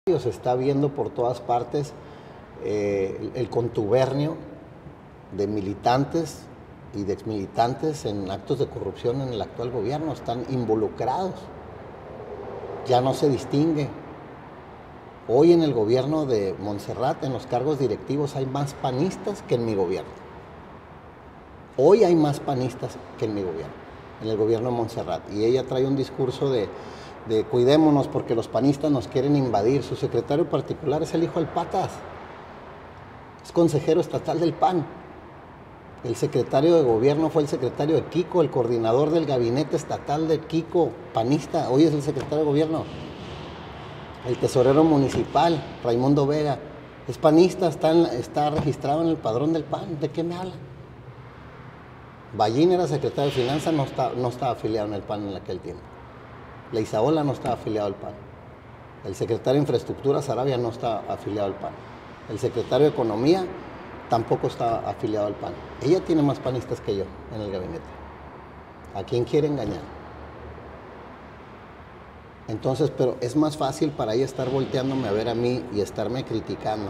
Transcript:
Se está viendo por todas partes el contubernio de militantes y de exmilitantes en actos de corrupción en el actual gobierno. Están involucrados, ya no se distingue. Hoy en el gobierno de Montserrat, en los cargos directivos, hay más panistas que en mi gobierno. Hoy hay más panistas que en mi gobierno, en el gobierno de Montserrat. Y ella trae un discurso de cuidémonos porque los panistas nos quieren invadir. Su secretario particular es el hijo del Patas, es consejero estatal del PAN. El secretario de gobierno fue el secretario de Kiko, el coordinador del gabinete estatal de Kiko, panista, hoy es el secretario de gobierno. El tesorero municipal, Raimundo Vega, es panista, está registrado en el padrón del PAN. ¿De qué me habla? Ballín era secretario de Finanzas, no estaba afiliado en el PAN en aquel tiempo. Leizaola no estaba afiliado al PAN. El secretario de Infraestructura, Sarabia, no está afiliado al PAN. El secretario de Economía tampoco está afiliado al PAN. Ella tiene más panistas que yo en el gabinete. ¿A quién quiere engañar? Entonces, pero es más fácil para ella estar volteándome a ver a mí y estarme criticando.